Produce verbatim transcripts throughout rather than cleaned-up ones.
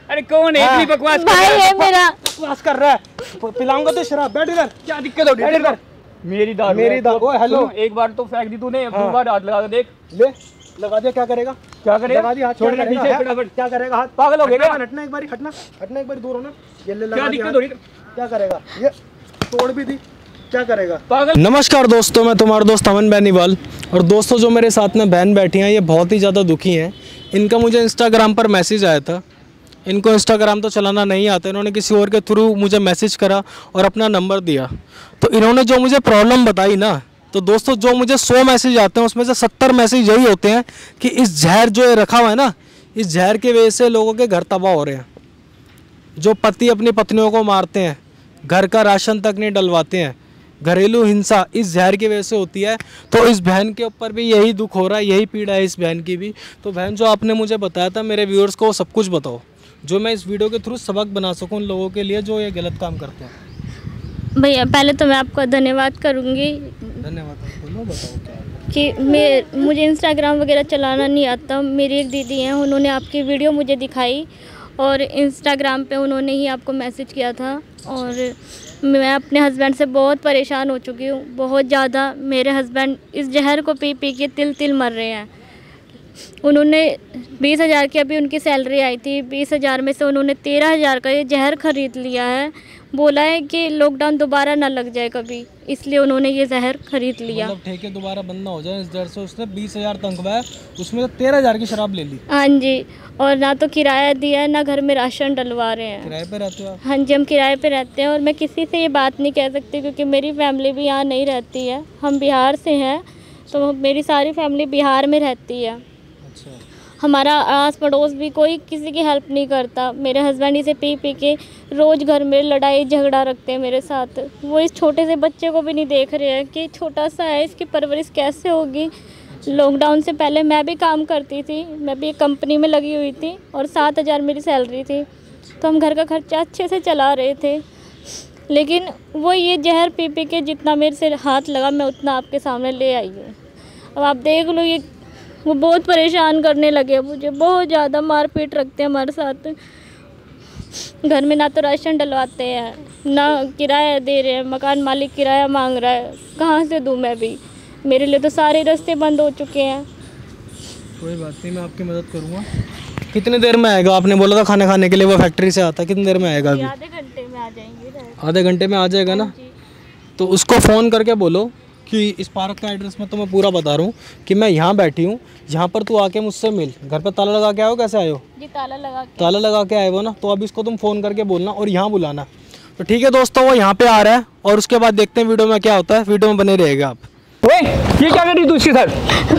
अरे कौन है इतनी बकवास कर भाई है मेरा। बकवास कर रहा है, पिलाऊंगा तो शराब। बैठ इधर। क्या दिक्कत हो रही है? मेरी दारू मेरी दारू। ओए हेलो, एक बार तो फेंक दी तूने, दो बार हाथ लगा के देख। ले लगा दिया, क्या करेगा? क्या करेगा? लगा दिया हाथ, छोड़ दे पीछे फटाफट। क्या करेगा हाथ? पागल हो गया? हटना एक बारी, हटना हटना एक बारी, दूर होना। ये ले लगा क्या दिया दिक्कत हो रही है? क्या करेगा? ये तोड़ भी दी, क्या करेगा? पागल। नमस्कार दोस्तों, मैं तुम्हारा दोस्त अमन बेनीवाल। और दोस्तों जो मेरे साथ में बहन बैठी हैं, ये बहुत ही ज़्यादा दुखी हैं। इनका मुझे इंस्टाग्राम पर मैसेज आया था। इनको इंस्टाग्राम तो चलाना नहीं आता, इन्होंने किसी और के थ्रू मुझे मैसेज करा और अपना नंबर दिया। तो इन्होंने जो मुझे प्रॉब्लम बताई ना, तो दोस्तों जो मुझे सौ मैसेज आते हैं उसमें से सत्तर मैसेज यही होते हैं कि इस जहर जो रखा हुआ है ना, इस जहर की वजह से लोगों के घर तबाह हो रहे हैं। जो पति अपनी पत्नियों को मारते हैं, घर का राशन तक नहीं डलवाते हैं, घरेलू हिंसा इस जहर की वजह से होती है। तो इस बहन के ऊपर भी यही दुख हो रहा है, यही पीड़ा है इस बहन की भी। तो बहन जो आपने मुझे बताया था, मेरे व्यूअर्स को सब कुछ बताओ, जो मैं इस वीडियो के थ्रू सबक बना सकूं उन लोगों के लिए जो ये गलत काम करते हैं। भैया पहले तो मैं आपका धन्यवाद करूँगी। धन्यवाद। बोलो, बताओ क्या है। कि मैं मुझे इंस्टाग्राम वगैरह चलाना नहीं आता। मेरी एक दीदी हैं, उन्होंने आपकी वीडियो मुझे दिखाई और इंस्टाग्राम पे उन्होंने ही आपको मैसेज किया था। और मैं अपने हस्बैंड से बहुत परेशान हो चुकी हूँ, बहुत ज़्यादा। मेरे हस्बैंड इस जहर को पी पी के तिल तिल मर रहे हैं। उन्होंने बीस हज़ार की अभी उनकी सैलरी आई थी, बीस हज़ार में से उन्होंने तेरह हज़ार का ये जहर ख़रीद लिया है। बोला है कि लॉकडाउन दोबारा ना लग जाए कभी, इसलिए उन्होंने ये जहर खरीद लिया। मतलब ठेके दोबारा बंद ना हो जाए इस डर से उसने बीस हज़ार तनख्वाह, उसमें से तेरह हज़ार की शराब ले ली। हाँ जी, और ना तो किराया दिया है, ना घर में राशन डलवा रहे हैं। किराए पे रहते हो आप? हाँ जी, हम किराए पे रहते हैं। और मैं किसी से ये बात नहीं कह सकती क्योंकि मेरी फैमिली भी यहाँ नहीं रहती है। हम बिहार से हैं, तो मेरी सारी फैमिली बिहार में रहती है। अच्छा। हमारा आस पड़ोस भी कोई किसी की हेल्प नहीं करता। मेरे हस्बैंड इसे पी पी के रोज़ घर में लड़ाई झगड़ा रखते हैं मेरे साथ। वो इस छोटे से बच्चे को भी नहीं देख रहे हैं कि छोटा सा है, इसकी परवरिश कैसे होगी। लॉकडाउन से पहले मैं भी काम करती थी, मैं भी एक कंपनी में लगी हुई थी और सात हज़ार मेरी सैलरी थी, तो हम घर का खर्चा अच्छे से चला रहे थे। लेकिन वो ये जहर पी पी के जितना मेरे से हाथ लगा, मैं उतना आपके सामने ले आई हूँ। अब आप देख लो, ये वो बहुत परेशान करने लगे मुझे, बहुत ज़्यादा मारपीट रखते हैं हमारे साथ। घर में ना तो राशन डलवाते हैं, ना किराया दे रहे हैं। मकान मालिक किराया मांग रहा है, कहाँ से दूँ मैं भी? मेरे लिए तो सारे रास्ते बंद हो चुके हैं। कोई बात नहीं, मैं आपकी मदद करूँगा। कितनी देर में आएगा? आपने बोला था खाना खाने के लिए वो फैक्ट्री से आता है, कितनी देर में आएगा अभी? आधे घंटे में आ जाएंगे। आधे घंटे में आ जाएगा ना? तो उसको फ़ोन करके बोलो कि इस पार्क का एड्रेस मैं तुम्हें पूरा बता रहा हूँ कि मैं यहाँ बैठी हूँ, यहाँ पर तू आके मुझसे मिल। घर पर ताला लगा के आए हो? कैसे आए हो? जी ताला लगा के। ताला लगा के आए हो ना? तो अब इसको तुम फ़ोन करके बोलना और यहाँ बुलाना। तो ठीक है दोस्तों, वो यहाँ पे आ रहा है और उसके बाद देखते हैं वीडियो में क्या होता है। वीडियो में बने रहेगा आप। ओए, ये क्या कर रही तू इसके साथ?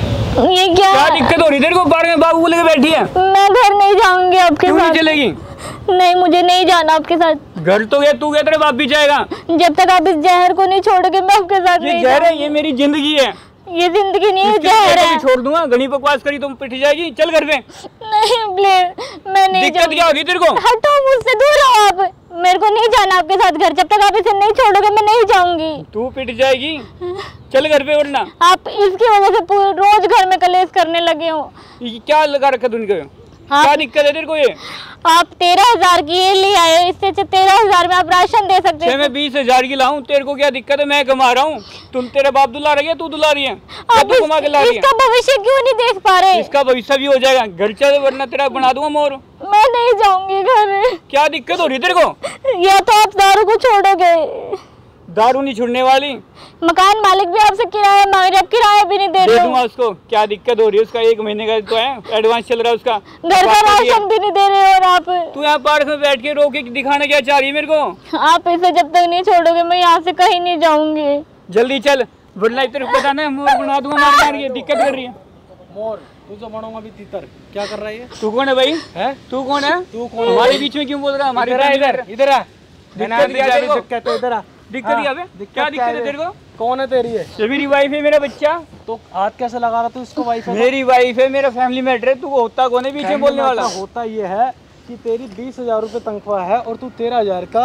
ये क्या क्या दिक्कत हो रही है तेरे को? बाहर में बाबू को लेके बैठी है। मैं घर नहीं जाऊंगी आपके क्यों साथ। नहीं चलेगी? नहीं, मुझे नहीं जाना आपके साथ। घर तो गया, तू गया, तेरे बाप भी जाएगा। जब तक आप इस जहर को नहीं छोड़ोगे मैं आपके साथ ये नहीं जहर है, जाऊंगी। ये मेरी जिंदगी है। ये जिंदगी नहीं है, इसके जहर लिए है। कभी छोड़ दूंगा। घनी बकवास करी तुम पिट जाएगी। चल घर पे। नहीं प्लीज, मैं नहीं दिक्कत जाऊंगी। क्या होगी तेरे को? हटो मुझसे, दूर रहो आप। मेरे को नहीं जाना आपके साथ घर। जब तक आप इसे नहीं छोड़ोगे मैं नहीं जाऊंगी। तू पिट जाएगी। चल घर पे, वरना आप इसकी वजह से पूरे रोज घर में कलेश करने लगे हो। ये क्या लगा रखा तूने? हाँ। क्या दिक्कत है तेरे को? ये आप तेरह हजार की ये ले आए हो, इससे तेरह हजार में आप राशन दे सकते चाहे हैं। मैं बीस हजार की लाऊं, तेरे को क्या दिक्कत है? मैं कमा रहा हूँ। तुम, तेरे बाप दुला रही है, तू दुला रही है? क्या आप तू कमा के ला रही है? इसका भविष्य क्यों नहीं देख पा रहे? इसका भविष्य भी हो जाएगा। घर चल, वरना तेरा बना दूंगा मोर। मैं नहीं जाऊंगी घर। क्या दिक्कत हो रही है तेरे को? या तो आप दारू को छोड़ोगे। दारू नहीं छुड़ने वाली। मकान मालिक भी आपसे किराया मांग रहे, आप किराया भी नहीं दे दे रहे दूंगा हो। उसको। क्या दिक्कत हो रही है? उसका एक महीने का तो है, एडवांस चल रहा है उसका। घर का राशन भी नहीं दे रहे हो। और आप तू यहाँ पार्क में बैठ के रो के दिखाना क्या चाह रही है मेरे को? आप इसे जब तक नहीं छोड़ोगे मैं यहाँ से कहीं नहीं जाऊंगी। जल्दी चल, वरना तेरे को पता ना मोर बना दूंगा मार मार के। दिक्कत कर रही है मोर, तू तो बनाऊंगा अभी तीतर। क्या कर रहा है? तू कौन है भाई? है? तू कौन है? तू कौन? हमारे बीच में क्यों बोल रहा है? हमारे इधर इधर इधर आ। दिक्कत क्या है तेरे को? दिक्कत है इधर आ। दिक्कत क्या है? क्या दिक्कत है तेरे को? कौन है तेरी? है ये मेरी वाइफ है, मेरा बच्चा। तो हाथ कैसे लगा रहा तू इसको? वाइफ है मेरी वाइफ है, मेरा फैमिली मैटर है। तू होता कौन है बीच में बोलने वाला? होता ये है कि तेरी बीस हजार रुपये तनख्वाह है और तू तेरह हजार का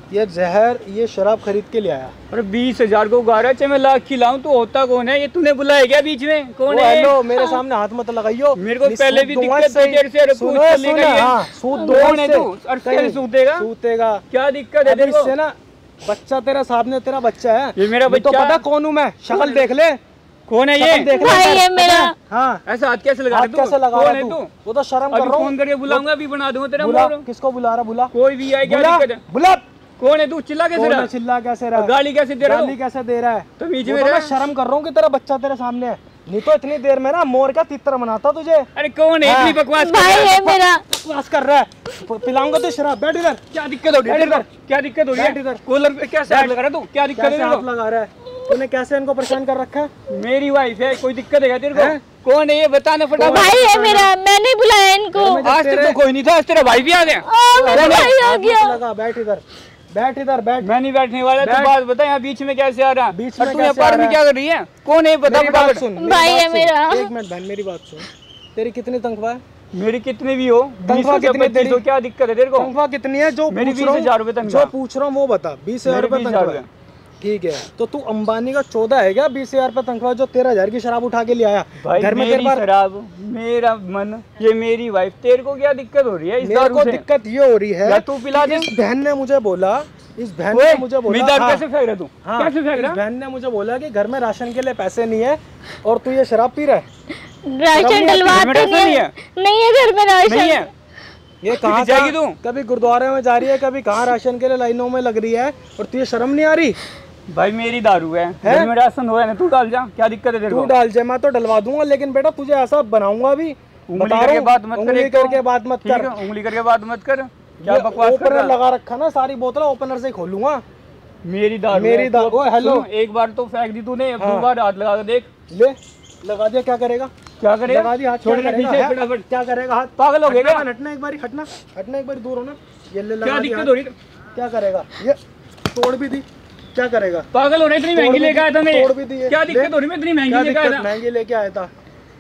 ये जहर, ये शराब खरीद के ले आया। अरे बीस हजार को गा रहा है, चाहे मैं लाख खिलाऊं तो होता कौन है? ये तूने बुलाया क्या बीच में? कौन वो है? हेलो, मेरे सामने हाथ मत लगाइयो। मेरे को पहले भी दिक्कत थी तेरे से। अरे सुनो, पूछ सुनो, लेगा ये। हाँ, सूद दो कौन है इससे। तू? और कैसे सूदेगा? सूतेगा। क्या दिक्कत है अबे तेरे को? इससे ना, बच्चा तेरा सामने, तेरा बच्चा है। ये मेरा तो बच्चा? पता कौन हूँ मैं? शक्ल देख ले। कौन है ये? शक्ल देख ले। भाई है मेरा। हाँ, ऐसा हाथ कैसे लगा हाथ रहा कैसे लगा कौन रहा है तू? तू? वो तो शर्म कर अभी रहा हूँ। फोन करके बुलाऊंगा, अभी बना दूंगा तेरा बुला, मोर। किसको बुला रहा? बुला, कोई भी आए, क्या बुला, दिक्कत है? बुला। कौन है तू? चिल्ला कैसे कौन रहा? है? चिल्ला कैसे रहा? गाली कैसे दे रहा गाली है? कैसे दे रहा है? तो बीच वो में तो मैं रहा। शर्म कर रहा हूँ कि तेरा बच्चा तेरे सामने है, नहीं तो इतनी देर में ना मोर का तितर बनाता तुझे। अरे कौन है? हाँ। इतनी बकवास कर भाई रहा है? है मेरा। बकवास कर रहा है। प- पिलाऊंगा तो शराब। बैठ इधर। क्या दिक्कत हो रही है? बैठ इधर। क्या दिक्कत हो रही बैठ है? इधर। कूलर पे कैसे हाथ लगा रहा है तू? क्या दिक्कत है कैसे तेरे हाथ को? लगा रहा है? तूने कैसे इनको परेशान कर रखा है? मेरी वाइफ है, कोई दिक्कत है क्या तेरे हैं? को? कौन है ये? बताना फटाफट। भाई है मेरा, मैंने बुलाया इनको। घर में आज तक तेरे- तो कोई नहीं था, आज तेरा भाई भी आ गया। आ, मेरा भाई आ हाथ गया। मत लगा। बैठ इधर, बैठ इधर, बैठ। मैं नहीं बैठने वाला। तू बैठ। बात बता, यहाँ बीच में कैसे आ रहा? बीच और में तू यहाँ कैसे आ पार में रहा क्या कर रही है? कौन है? बता मेरी बात फटाफट। सुन, मेरी भाई बात है सुन। मेरा। एक मिनट बहन, मेरी बात सुन। तेरी कितनी तनख्वाह है? मेरी कितनी भी हो, बीस तनख्वाह हो, कितनी पच्चीस हो, तेरी? क्या दिक्कत है तेरे को? तनख्वाह कितनी है? जो मेरी पूछ बीस रहा हूँ- हजार रुपए तनख्वाह। जो पूछ रहा हूँ वो बता। बीस हजार मेरी रुपए बीस हजार तनख्वाह है। ठीक है, तो तू अंबानी का चौदह है क्या? बीस हजार रुपए तनख्वाह जो तेरह हजार की शराब उठा के ले आया भाई घर में मेरी तेरे पास। शराब, मेरा मन, ये मेरी वाइफ, तेरे को क्या दिक्कत हो रही है इस मेरे दारू को से? दिक्कत ये हो रही है, या तू पिला दे। इस बहन ने मुझे बोला, इस बहन ओए, ने मुझे बोला, मेरी दारू हाँ, कैसे फेंक रहा तू? हाँ, कैसे फेंक इस रहा? बहन ने मुझे बोला कि घर में राशन के लिए पैसे नहीं है और तू ये शराब पी रहा है। राशन डलवाते घर में राशन नहीं नहीं है। है? नहीं है घर में राशन। नहीं है? ये कहाँ जाएगी कहाँ- तू? कभी गुरुद्वारे में जा रही है, कभी कहाँ राशन के लिए लाइनों में लग रही है और तुझे शर्म नहीं आ रही? भाई मेरी दारू है, है? घर में राशन हुआ है ना, तू डाल जा, क्या दिक्कत है तेरे तू को? डाल जाए, मैं तो डलवा दूंगा, लेकिन बेटा तुझे ऐसा बनाऊंगा भी। उंगली बता करके रहा हूँ, बात मत कर। उंगली एक तो। करके बात मत ठीक कर। है, उंगली करके बात मत कर। क्या ये बकवास कर ओपनर रहा? लगा रखा ना, सारी बोतल ओपनर से ही खोलूंगा। मेरी दारू मेरी है, दारू- तू अब- ओए, हेलो। सुन, एक बार तो फेंक दी तूने, अब हाँ। दो बार हाथ लगा के देख। ले, लगा दिया, क्या करेगा? क्या करेगा? लगा दिया हाथ, छोड़ क्या दे करेगा? पीछे, है? फटाफट। क्या करेगा हाथ? पागल हो गया हटना, क्या? हटना एक बारी, हटना, हटना एक बारी, दूर होना। ये ले, लगा क्या दिया दिक्कत हाथ। हो रही? क्या करेगा? ये तोड़ भी दी, क्या करेगा? पागल हो रहे, इतनी तोड़ महंगी भी लेके दी- आया था मैं। तोड़ भी दी है। क्या दिक्कत ले। हो रही? मैं इतनी महंगी क्या लेके आया दिक्कत? था। महंगी लेके आया था।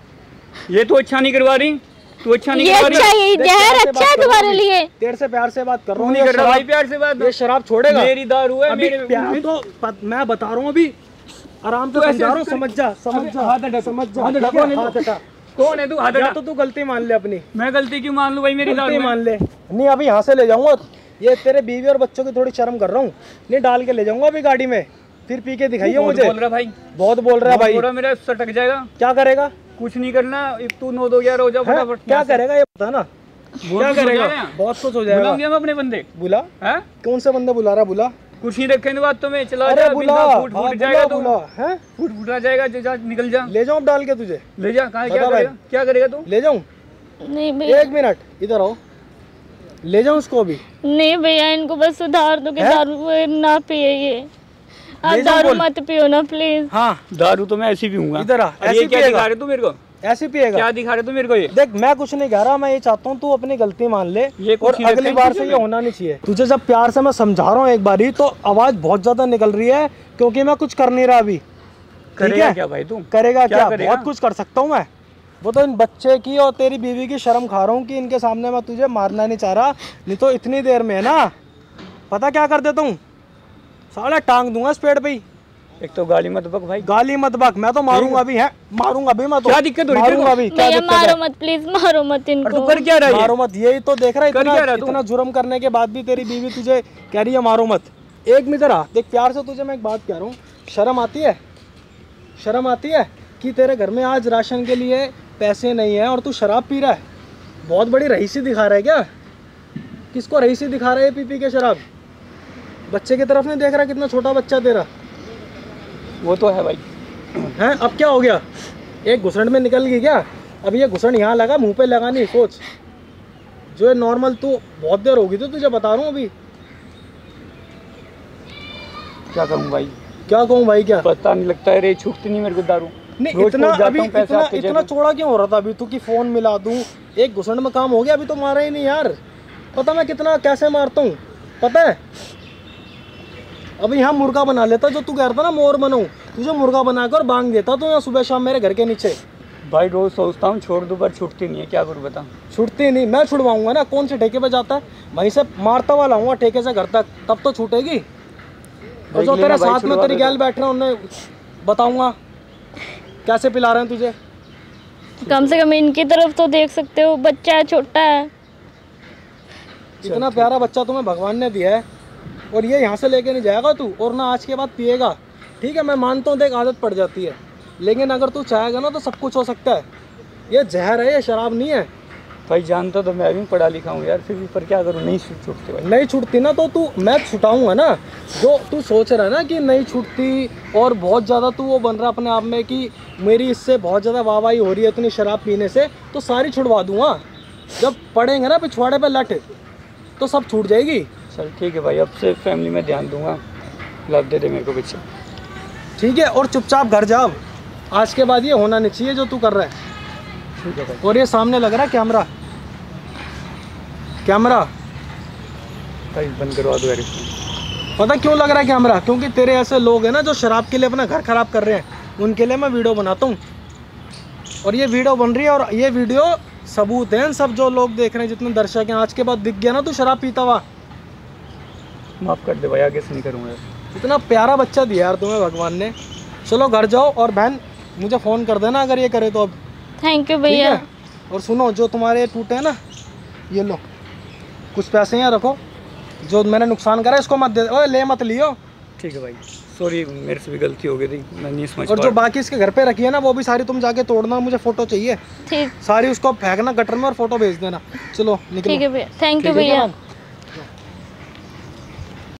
ये तो अच्छा नहीं करवा रही, तू अच्छा नहीं ये करवा अच्छा, रही। ये देख, जहर प्यार से अच्छा बात है करो तुम्हारे अभी। लिए। तेरे से प्यार से बात कर रहा तू हूँ। नहीं ये कर रहा भाई शराब- प्यार से बात। ये शराब छोड़ेगा? मेरी दारू है, अभी मेरे प्यार तो पत- मैं बता रहा हूँ, अभी आराम से तू ऐसे- समझा रहा हूँ, समझ जा, समझ अबे, जा, हाथ हटा, समझ जा, हाथ हटा, ठीक है? कौन है तू? हाथ हटा। कौन है तू? हाथ या हटा। तो तू गलती मान ले अपनी, मैं गलती क्यों मान लूं भाई? मेरी गलती दारू मान है। ले। नहीं, अभी यहाँ से ले जाऊंगा, ये तेरे बीवी और बच्चों की थोड़ी शर्म कर रहा हूँ, नहीं डाल के ले जाऊंगा अभी गाड़ी में, फिर पी के दिखाइए बहुत मुझे। बोल रहा भाई, बहुत बोल रहा है बहुत भाई। बोल रहा, मेरा सटक जाएगा। क्या करेगा? कुछ नहीं करना, एक तू नौ दो ग्यारह हो जाओ हैं? फटाफट। क्या करेगा ये बता ना, बहुत क्या कुछ हो करेगा? जाएगा। बहुत कुछ हो जाएगा। बुलाऊंगे हम अपने बंदे। बुला, हैं? कौन से बंदे बुला रहा? बुला, कुछ नहीं रखे इन बातों में, चला अरे जा, बुला, बिल्कुल फूट हाँ, फूट बुला, जाएगा तू, बुला, हैं? फूट फूटा जाएगा, जा, जा, निकल जा, ले जाऊं डाल के तुझे? ले जा। कहाँ, क्या बता भाई। करेगा? क्या करेगा तू? ले जाऊं? नहीं भैया, एक मिनट इधर आओ, ले जाऊं उसको अभी? नहीं भैया, इनको बस सुधार दो कि हैं? दारू वो ना पिए ये। आप ले जाओ दारू बोल। मत पियो ना प्लीज। हाँ, दारू तो मैं ऐसी पीऊंगा। इधर आ, और ऐसी ये क्या पिएगा? दिखा रहे तू मेरे को? ऐसे पिएगा? क्या दिखा रहे तू मेरे को? ये देख, मैं कुछ नहीं कह रहा, मैं ये चाहता हूँ तू अपनी गलती मान ले ये कुछ और नहीं अगली रखा है बार तुझे से ये में। होना नहीं चाहिए। तुझे जब प्यार से मैं समझा रहा हूँ एक बारी, तो आवाज बहुत ज्यादा निकल रही है, क्योंकि मैं कुछ कर नहीं रहा अभी। ठीक करेगा है? क्या भाई तू? करेगा क्या क्या? करेगा? बहुत कुछ कर सकता हूँ मैं। वो तो इन बच्चे की और तेरी बीवी की शर्म खा रहा हूँ कि इनके सामने मैं तुझे मारना नहीं चाह रहा, नहीं तो इतनी देर में ना पता क्या कर देता हूँ, साला टांग दूंगा इस पेड़ पे ही। एक तो गाली मत बक भाई। गाली मत बक, मैं तो मारूंगा अभी, है मारूंगा अभी मैं तो। क्या दिक्कत हो रही है तेरे को? मारूंगा अभी, क्या भैया दिक्कत है? मारो मत प्लीज, मारो मत और तू इनको। कर क्या रहा है? मारो मत, यही तो देख रहा है, कर इतना क्या रहा तू? इतना जुर्म करने के बाद भी तेरी बीवी तुझे कह रही है मारो मत। एक मिनट आ, देख प्यार से तुझे मैं एक बात कह रहा हूँ, शर्म आती है? शर्म आती है कि तेरे घर में आज राशन के लिए पैसे नहीं है और तू शराब पी रहा है? बहुत बड़ी रईसी दिखा रहा है क्या? किसको रईसी दिखा रहा है पी पी के शराब? बच्चे की तरफ नहीं देख रहा? कितना छोटा बच्चा तेरा वो तो है भाई। है। अब क्या हो गया? एक घुसड़ में निकल गई क्या? अब ये घुसड़ यहाँ लगा, मुंह पे लगा नहीं, सोच। जो है नॉर्मल, तू बहुत देर होगी तो तुझे बता रहा हूँ अभी। क्या करूँ भाई? क्या कहूँ भाई? क्या पता नहीं लगता है रे, छूटती नहीं मेरे को दारू। नहीं, रोज इतना रोज जाता अभी हूँ पैसे इतना आपके जेब इतना में। चौड़ा क्यों हो रहा था अभी तू? कि फोन मिला दूं, एक घुसड़ में काम हो गया? अभी तो मारा ही नहीं यार। पता मैं कितना कैसे मारता हूँ, पता है? अभी यहाँ मुर्गा बना लेता, जो तू कह रहा था ना मोर बनाऊं, तुझे मुर्गा बना कर बांग देता तो यहाँ सुबह शाम मेरे घर के नीचे। भाई रोज सोचता हूँ छोड़ दूँ पर छूटती नहीं है, क्या करूँ बता। छूटती नहीं, मैं छुड़वाऊंगा ना। कौन से ठेके पे जाता है, वहीं से मारता हुआ लाऊंगा ठेके से घर तक, तब तो छूटेगी। और जो देख लेना तेरे भाई, साथ में छुड़वा तेरी देता गैल बैठ रहे हैं उन्हें बताऊंगा कैसे पिला रहे हैं तुझे। कम से कम इनकी तरफ तो देख सकते हो, बच्चा है, छोटा है। इतना प्यारा बच्चा तुम्हें भगवान ने दिया है और ये यहाँ से लेके नहीं जाएगा तू, और ना आज के बाद पिएगा। ठीक है, मैं मानता हूँ देख आदत पड़ जाती है, लेकिन अगर तू चाहेगा ना तो सब कुछ हो सकता है। ये जहर है, ये शराब नहीं है। भाई जानता तो मैं भी पढ़ा लिखा हूँ यार, फिर भी पर क्या करूँ, नहीं छूट छूटते भाई। नहीं छूटती ना तो तू, मैं छुटाऊंगा ना। जो तू सोच रहा है ना कि नहीं छूटती और बहुत ज़्यादा तू वो बन रहा अपने आप में कि मेरी इससे बहुत ज़्यादा वाहवाही हो रही है इतनी शराब पीने से, तो सारी छुड़वा दूंगा। जब पड़ेंगे ना पिछवाड़े पे लट तो सब छूट जाएगी। चल ठीक है भाई, अब से फैमिली में ध्यान दूंगा, लाभ दे दे मेरे को बच्चा। ठीक है, और चुपचाप घर जाओ। आज के बाद ये होना नहीं चाहिए जो तू कर रहा है। ठीक है भाई। और ये सामने लग रहा है कैमरा, कैमरा भाई बंद करवा दो यार इसको। पता क्यों लग रहा है कैमरा? क्योंकि तेरे ऐसे लोग हैं ना जो शराब के लिए अपना घर खराब कर रहे हैं, उनके लिए मैं वीडियो बनाता हूँ। और ये वीडियो बन रही है और ये वीडियो सबूत है सब जो लोग देख रहे हैं, जितने दर्शक हैं। आज के बाद दिख गया ना तू शराब पीता हुआ, माफ़ कर दे भाई, आगे से नहीं करूँगा यार। इतना प्यारा बच्चा दिया यार तुम्हें भगवान ने। चलो घर जाओ और बहन मुझे फ़ोन कर देना अगर ये करे तो। अब थैंक यू ठीक भैया। है, और सुनो जो तुम्हारे टूटे हैं ना, ये लो कुछ पैसे यहाँ रखो, जो मैंने नुकसान करा इसको मत दे, ओए ले मत लियो। ठीक है भाई, सॉरी मेरे से भी गलती हो गई थी, मैं नहीं समझ और पा जो रहा। बाकी इसके घर पे रखी है ना वो भी सारी तुम जाके तोड़ना, मुझे फोटो चाहिए ठीक सारी, उसको फेंकना गटर में और फोटो भेज देना। चलो निकलो। ठीक है भैया, थैंक यू ठीक है भैया। मैम?